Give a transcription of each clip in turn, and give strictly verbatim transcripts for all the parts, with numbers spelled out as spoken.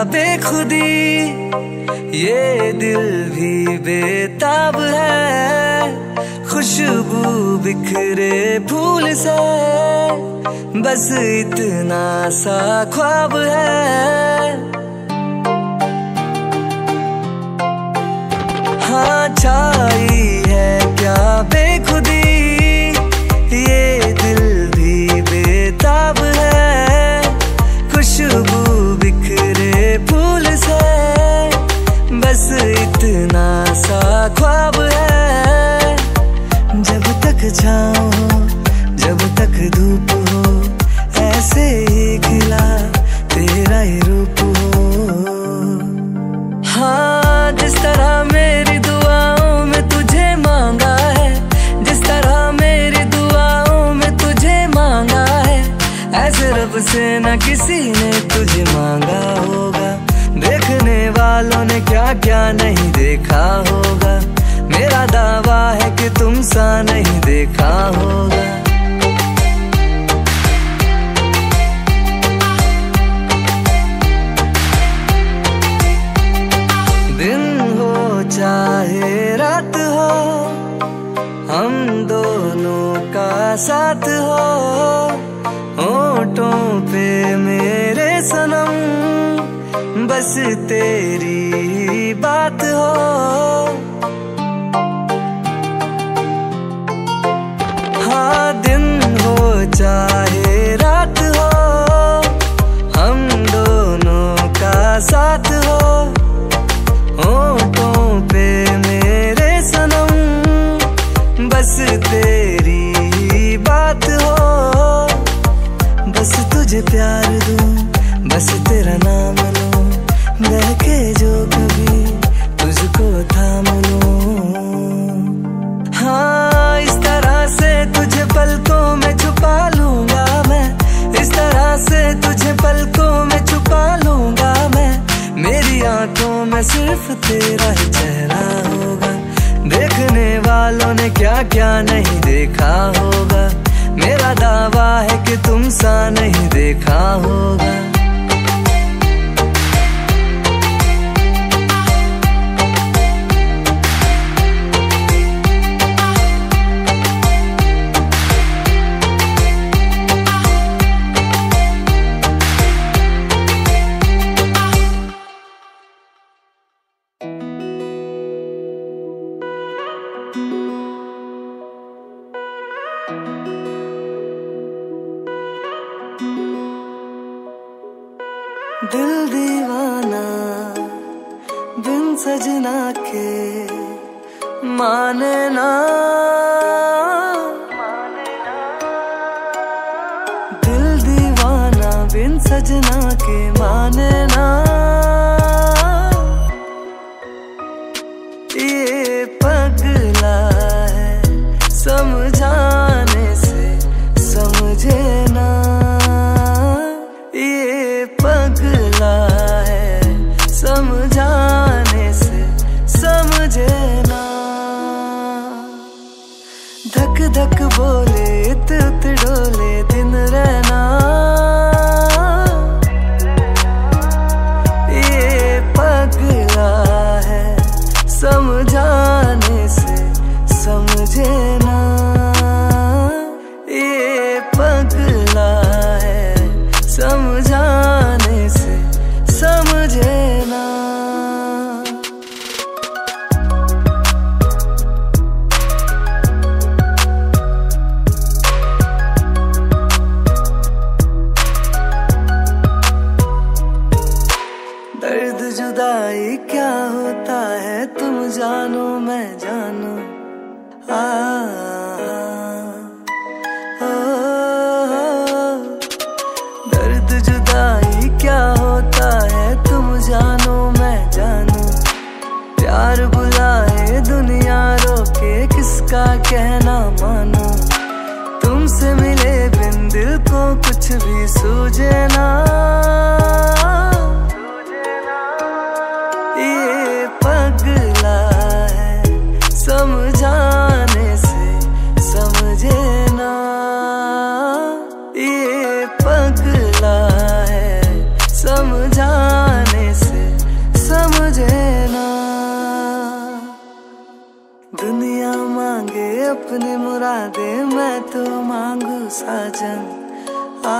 बेखुदी, ये दिल भी बेताब है। खुशबू बिखरे फूल से, बस इतना सा ख्वाब है। हाँ छाई है क्या बेखुदी, ये दिल भी बेताब है। खुशबू बिखरे फूल से, बस इतना सा ख्वाब है। जब तक छाँव हो, जब तक धूप हो, ऐसे ही खिला तेरा ही रूप हो। हाँ जिस तरह मेरी दुआओं में तुझे मांगा है, जिस तरह मेरी दुआओं में तुझे मांगा है, ऐसे रब से न किसी ने तुझे मांगा होगा। देखने वालों ने क्या क्या नहीं देखा होगा, मेरा दावा है कि तुम सा नहीं देखा होगा। दिन हो चाहे रात हो, हम दोनों का साथ हो। होठों पे मेरे सनम, बस तेरी बात हो। हाँ दिन हो चाहे रात हो, हम दोनों का साथ हो। होठों पे मेरे सनम, बस तेरी बात हो। बस तुझे प्यार दूं, बस तेरा नाम लूं, बहके जो कभी तुझको थाम लूं। हाँ इस तरह से तुझे पलकों में छुपा लूंगा मैं, इस तरह से तुझे पलकों में छुपा लूंगा मैं। मेरी आंखों में सिर्फ तेरा ही चेहरा होगा, देखने वालों ने क्या क्या नहीं देखा होगा। मेरा दावा है कि तुम सा नहीं देखा होगा। दिल दीवाना बिन सजना के माने ना, दिल दीवाना बिन सजना के माने ना। ये पगला है समझाने से समझे ना, ये पगला है समझाने से समझे ना। धक धक बोले इत उत डोले दिन रहना, ये पगला है समझाने से समझे ना। ये पगला है समझाने से समझे ना। दर्द जुदाई क्या होता है तुम जानो मैं जानू। आ, आ, आ, दर्द जुदाई क्या होता है तुम जानो मैं जानू। प्यार बुलाए दुनिया रोके किसका कहना मानो। तुमसे मिले बिन दिल को कुछ भी सूझे ना। ये पगला है समझाने से समझे ना। ये पगला है समझाने से अपनी मुरादे मैं तो मांगू साजन। आ,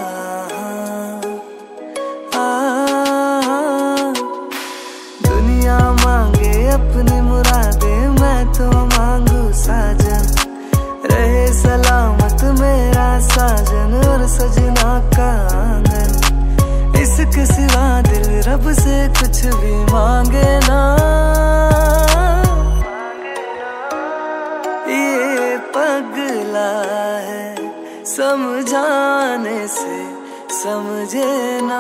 आ, आ, दुनिया मांगे अपनी मुरादे मैं तो मांगू साजन। रहे सलामत मेरा साजन और सजना का आंगन। इसके सिवा दिल रब से कुछ भी मांगे ना। ये पगला है समझाने से समझे ना।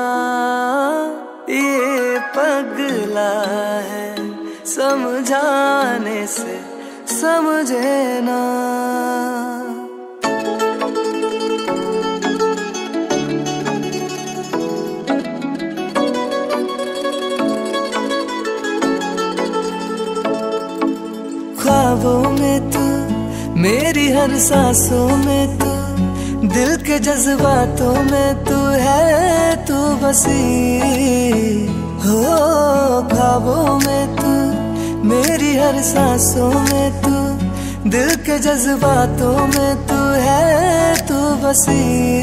ये पगला है समझाने से समझे ना। ख्वाबों में तू मेरी हर सांसों में तू, दिल के जज्बातों में तू है तू बसी हो। ख्वाबों में तू मेरी हर सांसों में तू, दिल के जज्बातों में तू है तू बसी।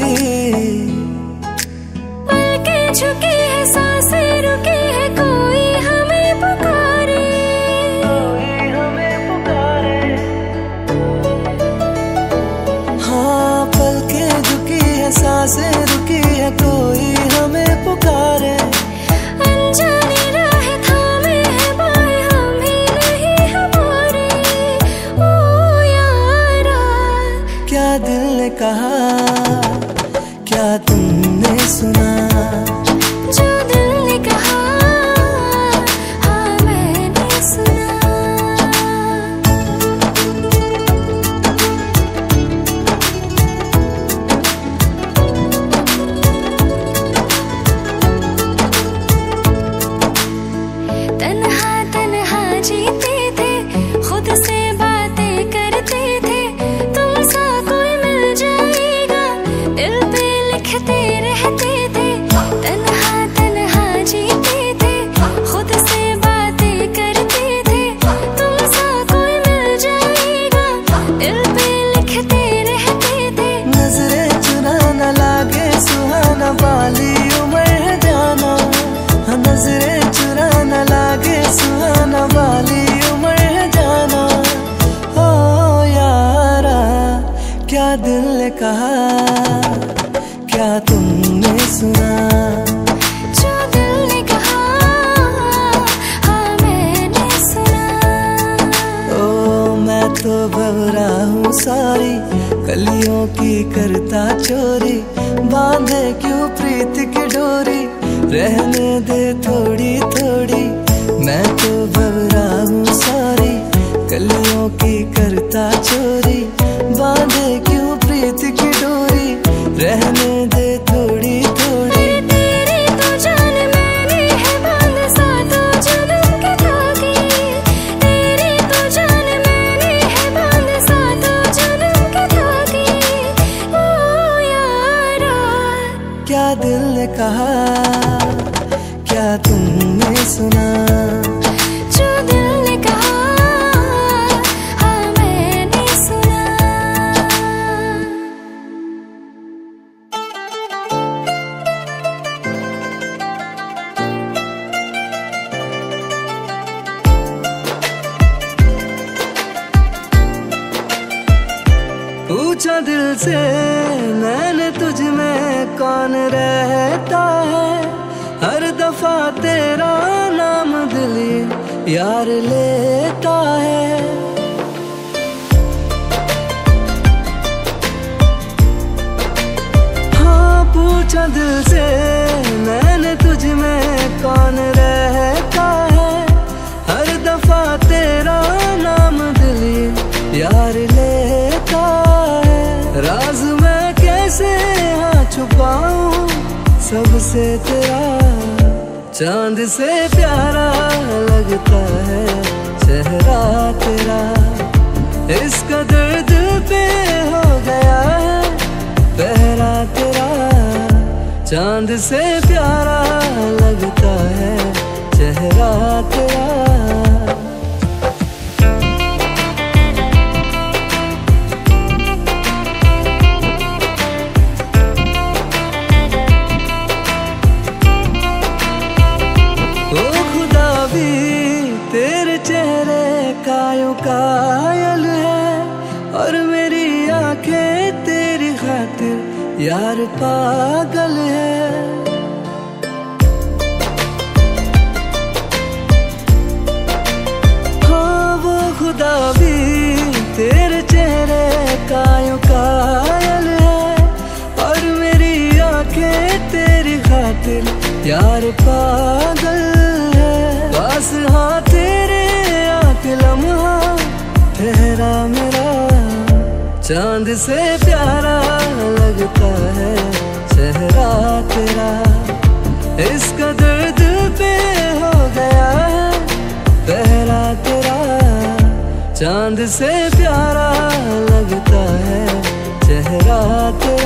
पलकें झुकी है सांसें रुकी है कोई हमें पुकारे। कोई हमें पुकारे। हाँ पलकें झुकी है सांसें रुकी है कोई हमें पुकारे। अनजानी राह थामे है बाएं हम ही नहीं हमारे। ओ यारा क्या दिल ने कहा क्या तुमने सुना। जो दिल ने कहा हाँ मैंने सुना। तन्हा तन्हा जीते थे खुद से बातें करते थे। तुम सा कोई मिल जाएगा दिल पे लिखते रहते थे। तन्हा तन्हा जीते थे खुद से बातें करते थे। तुम सा कोई मिल जाएगा दिल पे लिखते रहते थे। नजरे चुराना लागे सुहाना वाली उम्र है जाना। हाँ नजरे चुराना लागे सुहाना वाली उम्र है जाना। ओ यारा क्या दिल ने कहा क्या तुमने सुना। जो दिल ने कहा हाँ मैंने सुना। ओ मैं तो भवरा हूँ सारी कलियों की करता चोरी। बांधे क्यों प्रीत की डोरी रहने दे थोड़ी थोड़ी। मैं तो भवरा हूँ सारी कलियों की करता चोरी। बांधे क्यों प्रीत की डोरी रहने दे थोड़ी थोड़ी। तेरी तो जान मैंने है बांध सातों जन्म के धागे। तेरी तो जान मैंने है बांध सातों जन्म के धागे। ओ यारा क्या दिल ने कहा क्या तुमने सुना। जो दिल ने कहा हाँ मैंने सुना। पूछा दिल से मैंने तुझ में कौन रहता है। हर दफा तेरा नाम दिल यार लेता है। हाँ पूछा दिल से मैंने तुझ में कौन रहता है। हर दफा तेरा नाम दिल यार लेता है। राज मैं कैसे हाँ छुपाऊं सबसे तेरा। चांद से प्यारा लगता है चेहरा तेरा। इसका दर्द पे हो गया है पहरा तेरा। चांद से प्यारा लगता है चेहरा तेरा। तेरे चेहरे का यूं कायल है, और मेरी आंखें तेरी खातिर यार पागल है। हाँ वो खुदा भी तेरे चेहरे का यूं कायल है, और मेरी आंखें तेरी खातिर यार पागल है। बस हाँ तेरे आके लम्हा ठहरा मेरा, चांद से प्यारा लगता है चेहरा तेरा। इसका दर्द पे हो गया है पहरा तेरा, चांद से प्यारा लगता है चेहरा तेरा।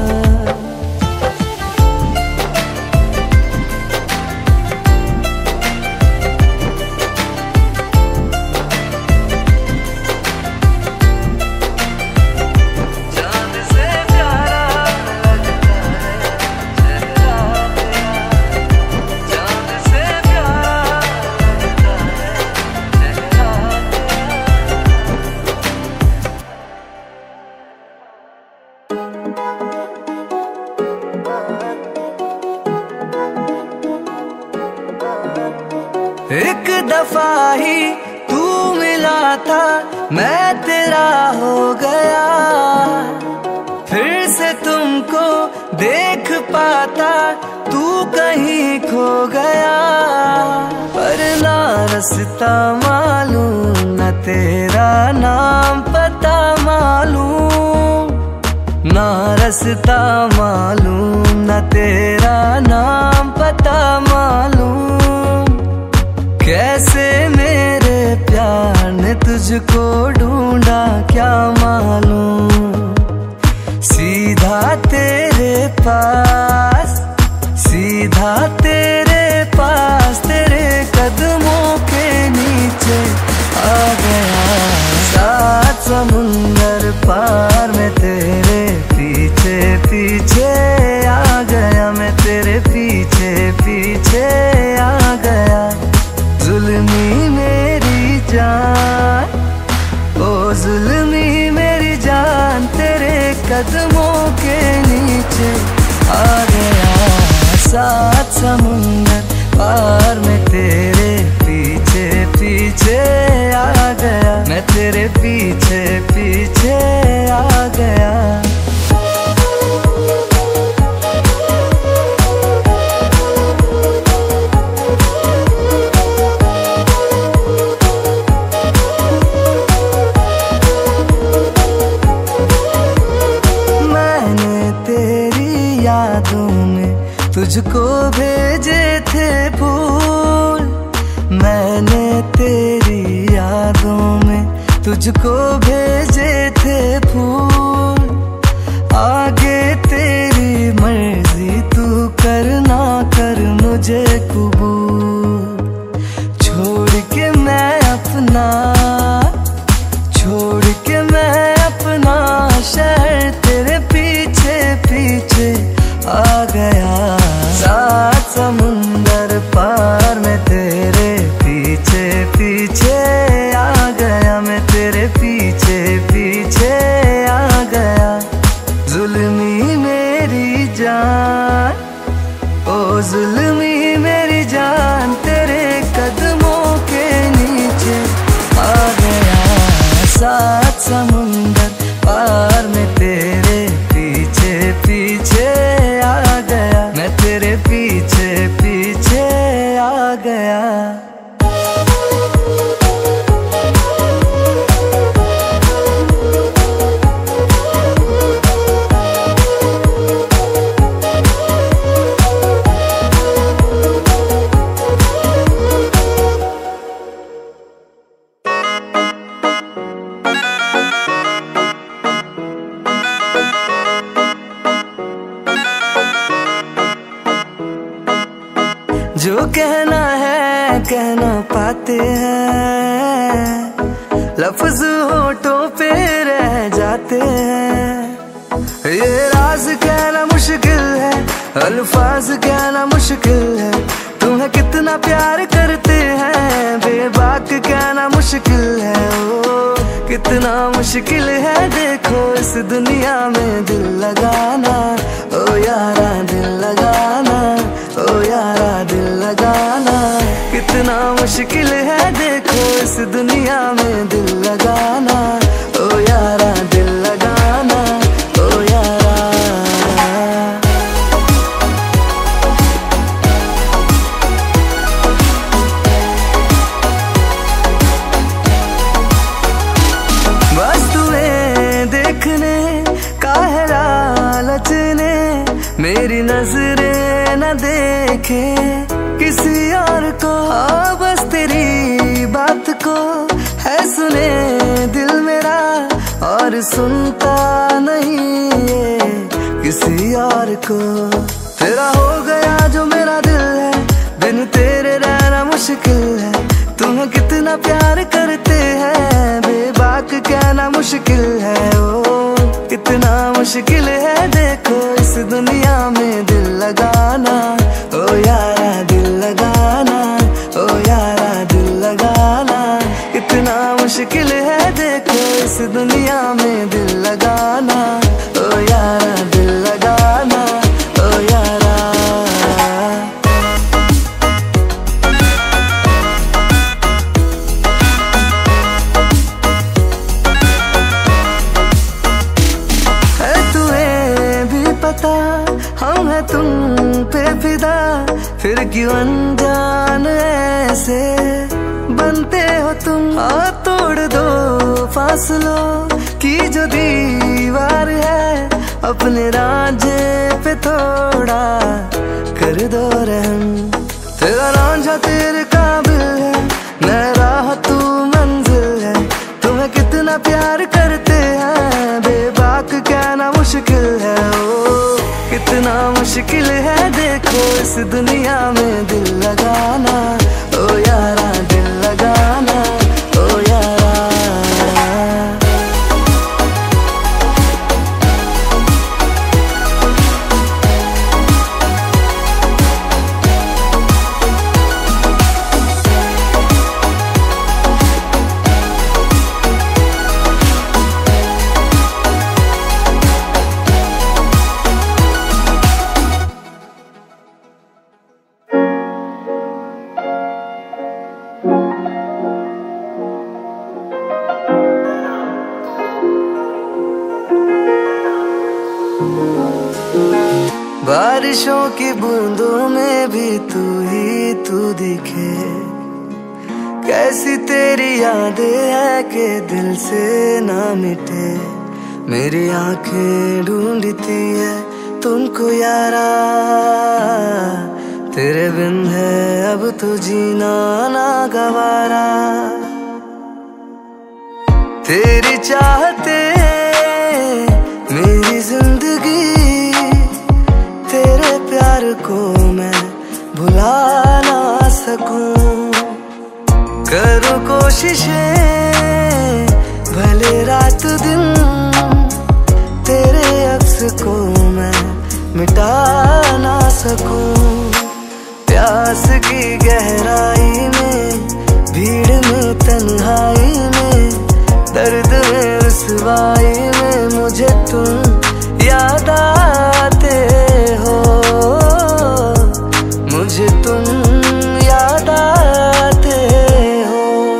एक दफा ही तू मिला था मैं तेरा हो गया, फिर से तुमको देख पाता तू कहीं खो गया। पर ना रास्ता मालूम न तेरा नाम पता मालूम, ना रास्ता मालूम न तेरा नाम पता मालूम। कैसे मेरे प्यार ने तुझको ढूंढा क्या मालूम, सीधा तेरे पास सीधा तेरे पास तेरे कदमों के नीचे आ गया। सात समुंदर पार में तेरे पीछे पीछे आ गया, मैं तेरे पीछे पीछे आ गया। जुल्मी मेरी जान, ओ जुल्मी मेरी जान, तेरे कदमों के नीचे आ गया। सात समुंदर पार में तेरे पीछे पीछे आ गया, मैं तेरे पीछे पीछे आ गया। तुझको भेजे थे फूल मैंने तेरी यादों में, तुझको भेजे थे फूल। आगे तेरी मर्जी तू करना कर मुझे कबूल। छोड़ के मैं अपना छोड़ के मैं अपना शहर तेरे पीछे पीछे आ गया। सात समुंदर पार में तेरे पीछे पीछे आ गया, मैं तेरे पीछे पीछे आ गया। जुल्मी मेरी जान, ओ जुल्मी मेरी जान, तेरे कदमों के नीचे आ गया। सात समुंदर पार में तेरे पीछे पीछे आ गया, मैं तेरे पीछे पीछे आ गया। जो कहना है कहना पाते हैं, लफ्ज होठों पे रह जाते हैं। ये राज कहना मुश्किल है, अल्फाज कहना मुश्किल है। तुम्हें कितना प्यार करते हैं बेबाक कहना मुश्किल है, ओ कितना मुश्किल है देखो इस दुनिया में दिल लगाना। ओ यारा दिल लगाना, ओ यारा दिल लगाना, कितना मुश्किल है देखो इस दुनिया में दिल लगाना। ओ यारा दिल लगाना, ओ यारा। बस तुम्हें देखने का है लालच ने, मेरी नजरें न देखे किसी और को। हाँ बस तेरी बात को है सुने दिल मेरा, और सुनता नहीं ये किसी और को। तेरा हो गया जो मेरा दिल है, बिन तेरे रहना मुश्किल है। तुम्हें कितना प्यार करते हैं बेबाक कहना मुश्किल है, ओ कितना मुश्किल है देखो इस दुनिया में दिल लगाना। ओ यारा दिल लगाना, ओ यारा दिल लगाना, कितना मुश्किल है देखो इस दुनिया में दिल लगाना। ओ यारा दिल लगाना, ओ यारा। हम है तुम पे फिदा, फिर क्यों अनजान ऐसे बनते हो तुम। हाँ तोड़ दो फासलों की जो दीवार है, अपने रांझे पे थोड़ा कर दो रहम। तेरा रांझा तेरे काबिल है, मैं राह तू मंजिल है। तुम्हें कितना प्यार करते हैं बेबाक कहना मुश्किल है, ओ कितना मुश्किल है देखो इस दुनिया में दिल लगाना। ओ यारा दिल लगाना, ओ यारा। बारिशों की बूंदों में भी तू ही तू दिखे, कैसी तेरी यादें हैं कि दिल से ना मिटे। मेरी आंखें ढूंढती है तुमको यारा, तेरे बिन है अब तो जीना ना गवारा। तेरी चाहते मेरी जिंदगी, तेरे प्यार को मैं भुला ना सकूं। करूं कोशिशें भले रात दिन, तेरे अक्स को मैं मिटा ना सकूं। प्यास की गहराई में, भीड़ में तन्हाई में, दर्द में रुसवाई में मुझे तुम याद आते हो। मुझे तुम याद आते हो।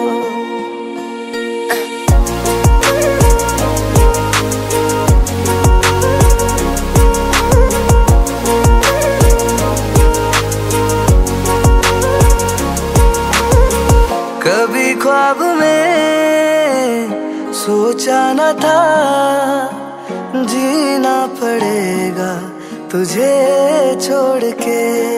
कभी ख्वाब में सोचा न था जीना पड़ेगा तुझे छोड़ के।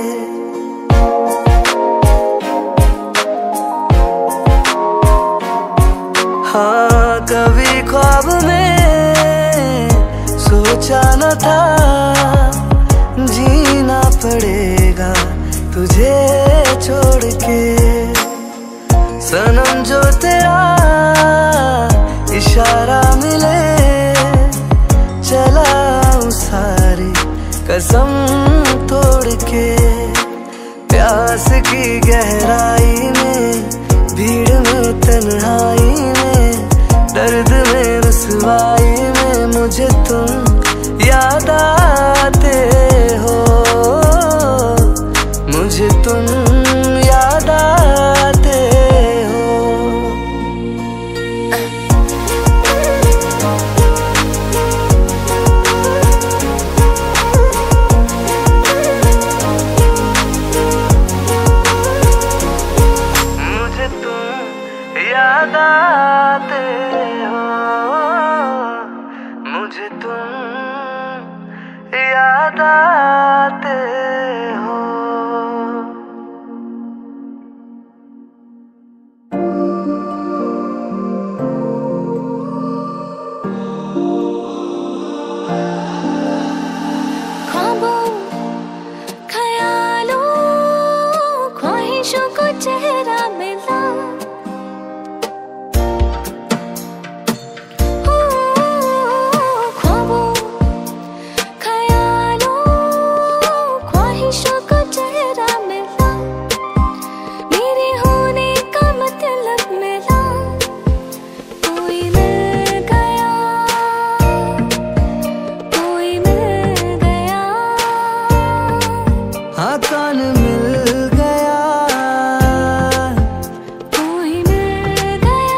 हाँ कभी ख्वाब में सोचा न था जीना पड़ेगा तुझे छोड़ के। सनम जो तेरा इशारा मिले, चला सारी कसम तोड़ के। प्यास की गहराई में भीड़ आते हो, मुझे तुम याद आते हो। ख्वाबों ख्यालों ख्वाहिशों को चेहरा मिला, ख्वाबों ख्यालों ख्वाहिशों को चेहरा मिला, मेरे होने का मतलब मिला, कोई मिल गया, कोई मिल गया। हाँ कौन मिल गया, कोई मिल गया।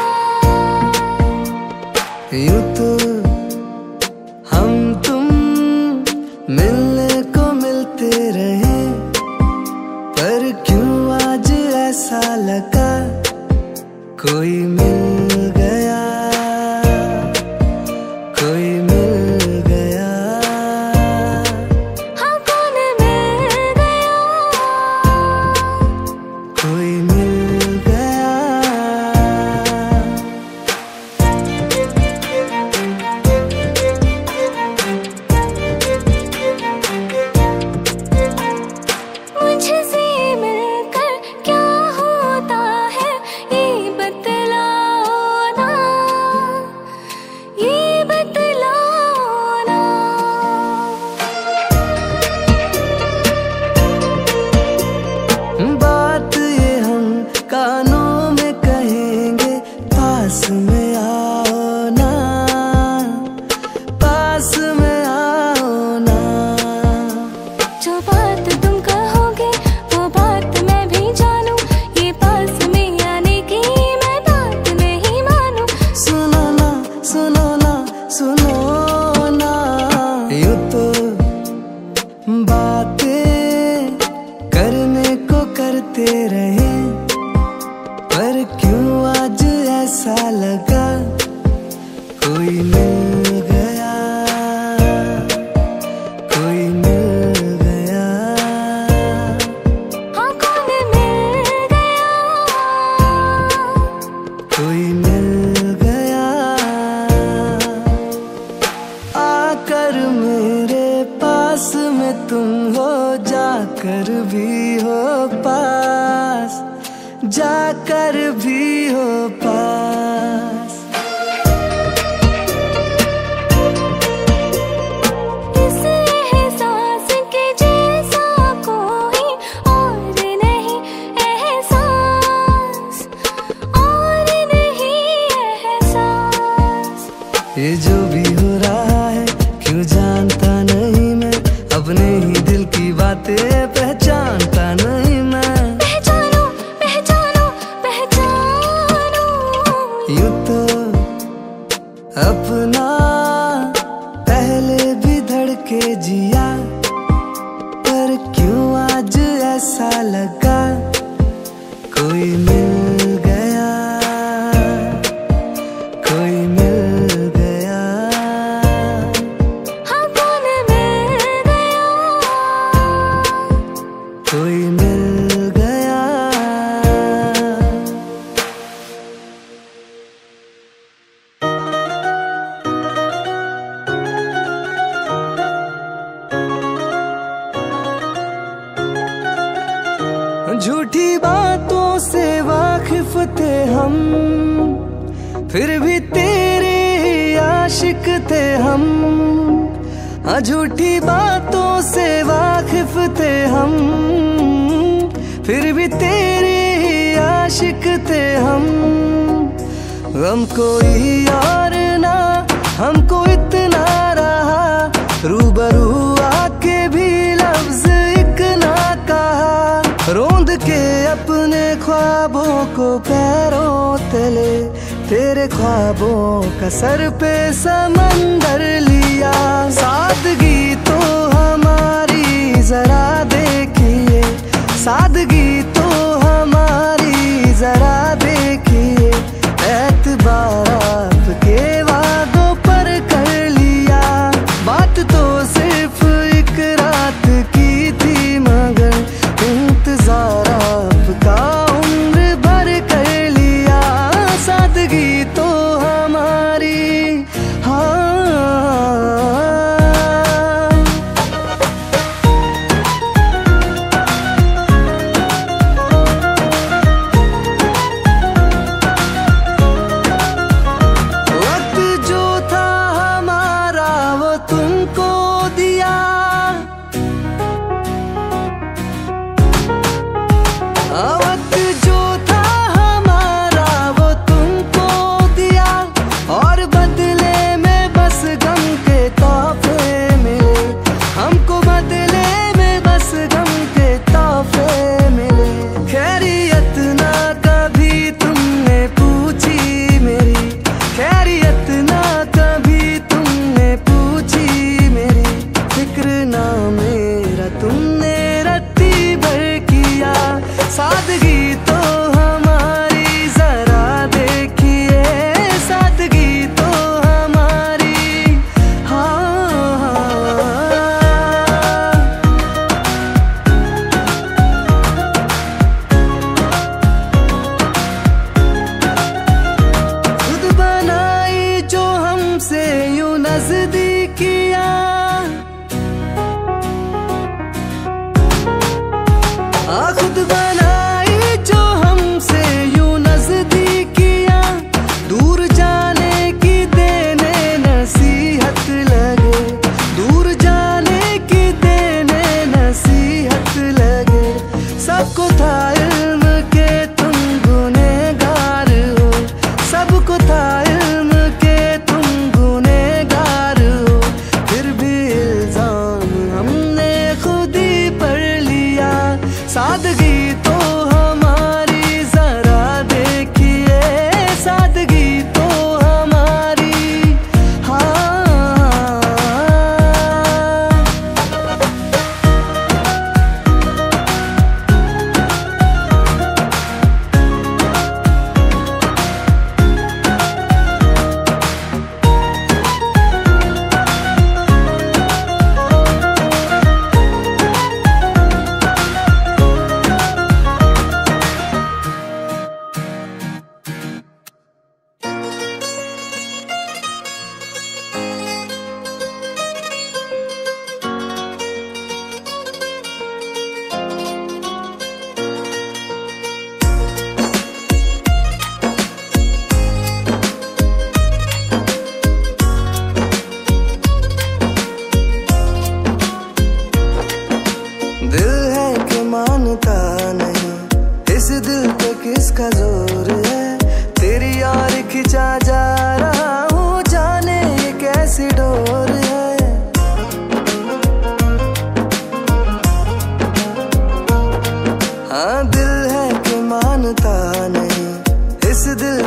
यूं तो हम तुम मिलने को मिलते रहे, पर क्यों आज ऐसा लगा कोई मिल गया, कोई मिल गया। हाँ कौन मिल गया, कोई मिल गया। मुझसे मिलकर क्या होता है ये बतलाओ ना, ये बतलाओ ना। बात ये हम कानों में कहेंगे, पास में आओ ना, पास में आओ ना। जो बात तुम कहोगे वो बात मैं भी जानूं, ये पास में आने की मैं बात नहीं मानूं। सुनो ना, सुनो ना, सुनो ना, यूं तो बातें करने को करते रहे, पर क्यों आज ऐसा लगा कोई मिल गया, कोई मिल गया। हाँ कौन मिल गया, कोई मिल गया। आकर मेरे पास में तुम हो, जाकर भी हो पास, जाकर भी हो पास। इस एहसास के जैसा कोई और नहीं एहसास, और नहीं एहसास। ये जो भी हो रहा है क्यों जानता नहीं मैं, अपने ही दिल की बातें पहचानता नहीं मैं। पहचानो पहचानो पहचानो, यूं तो अपना पहले भी धड़के जिया, पर क्यों आज ऐसा लगा कोई मिल गया, कोई मिल गया। हाँ कौन मिल गया, कोई मिल गया। झूठी बातों से वाकिफ थे हम, फिर भी तेरे ही आशिक थे हम। हाँ झूठी बातों से वाकिफ थे हम, फिर भी तेरे ही आशिक थे हम। हम कोई और ना, हमको इतना रहा, रूबरू आके भी लफ्ज एक ना कहा। रोंद के अपने ख्वाबों को पैरों तले, तेरे ख्वाबों का सर पे समंदर लिया। सादगी तो हमारी जरा देखिए, सादगी तो हमारी जरा देखिए,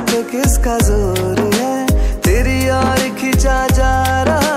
पे किसका जोर है, तेरी और खिंचा जा रहा